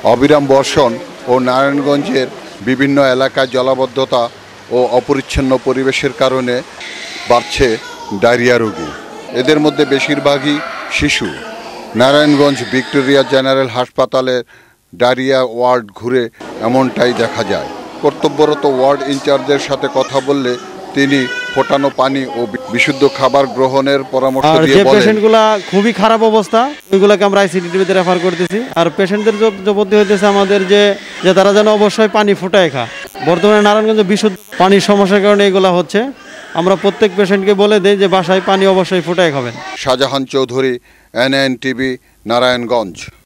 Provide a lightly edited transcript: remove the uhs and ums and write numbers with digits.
অবিরাম বর্ষণ ও নারায়ণগঞ্জের বিভিন্ন এলাকায় জলাবদ্ধতা ও অপরিচ্ছন্ন পরিবেশের কারণে বাড়ছে ডায়রিয়া রোগী। এদের মধ্যে বেশিরভাগই শিশু। নারায়ণগঞ্জ ভিক্টোরিয়া জেনারেল হাসপাতালের ডায়রিয়া ওয়ার্ড ঘুরে এমনটাই দেখা যায়। কর্তব্যরত ওয়ার্ড ইনচার্জের সাথে কথা বললে তিনি ফোটানো পানি ও বিশুদ্ধ খাবার গ্রহণের পরামর্শ দিয়ে বলেন, পেশেন্টগুলো খুবই খারাপ অবস্থা, ওইগুলোকে আমরা আইসিডিতে রেফার করতেছি। আর পেশেন্টদের জবাবদিহি হইতেছে আমাদের যে তারা যেন অবশ্যই পানি ফুটায় খা। বর্তমানে নারায়ণগঞ্জে বিশুদ্ধ পানির সমস্যার কারণে এগুলো হচ্ছে। আমরা প্রত্যেক পেশেন্টকে বলে দেই যে বাসায় পানি অবশ্যই ফুটায় খাবেন। Shahjahan Chowdhury, NAN TV, Narayanganj.